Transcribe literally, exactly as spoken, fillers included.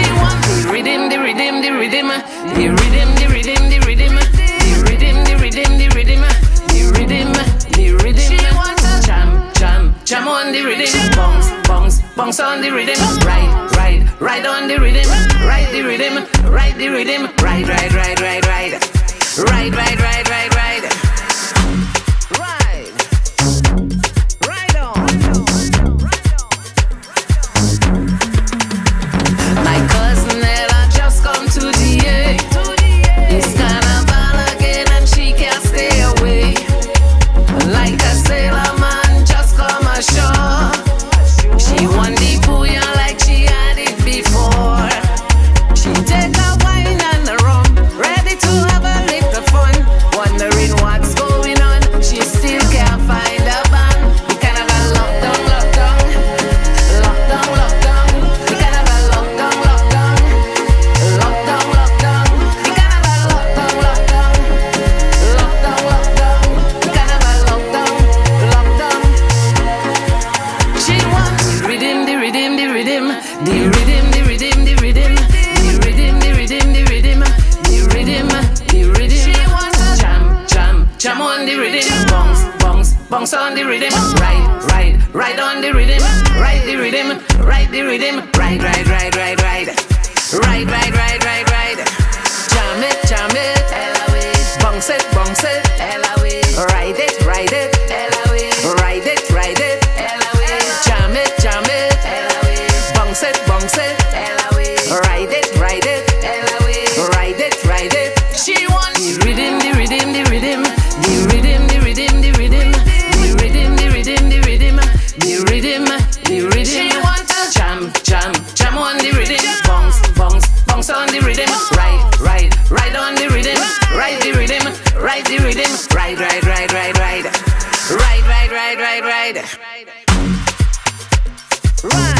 want the rhythm, the rhythm, the rhythm, the rhythm, the rhythm, the rhythm, the rhythm, the rhythm, the rhythm, the rhythm, the rhythm. She want a jam, jam, jam on the rhythm, bounce, bounce, bounce on the rhythm, ride, ride, ride on the rhythm, ride the rhythm, ride the rhythm, ride, ride, ride, ride, ride, ride, ride, ride, ride, ride. She won the Bouyon like she had it before. She take a wine and a rum, ready to have a little fun. Wondering what's going on, she still can't find a band. We can have a lockdown, lockdown, lockdown, lockdown. We can have a lockdown, lockdown, lockdown, lockdown. We can have a lockdown, lockdown, lockdown, lockdown. We can have a lockdown, lockdown. She wants the rhythm, the rhythm, the rhythm, the rhythm, the rhythm, the rhythm, the rhythm, the rhythm, the rhythm, the rhythm, the rhythm. She wants a jam, jam, jam on the rhythm, bounce, bounce, bounce on the rhythm, ride, ride, ride on the rhythm, ride the rhythm, ride the rhythm, ride, ride, ride, ride, ride, ride, ride, ride, ride, ride. Jam it, jam it, Eloise. Bounce it, bounce it, Eloise. Ride it, ride it, Eloise. Ride it, ride it, Eloise. Jam it, jam it, Eloise. Bounce it, bounce it, Eloise. Ride it, ride it, Eloise. Ride it, ride it. She wants the rhythm, the rhythm, the rhythm, the rhythm, the rhythm, the rhythm, the rhythm, the rhythm, the rhythm, the rhythm, the rhythm. She wants a jam, jam, jam on the rhythm, bounce, bounce, bounce on the rhythm, ride, ride, ride on the rhythm, ride the rhythm, ride the rhythm, ride, ride, ride, ride, ride, ride, ride, ride, ride, ride, ride.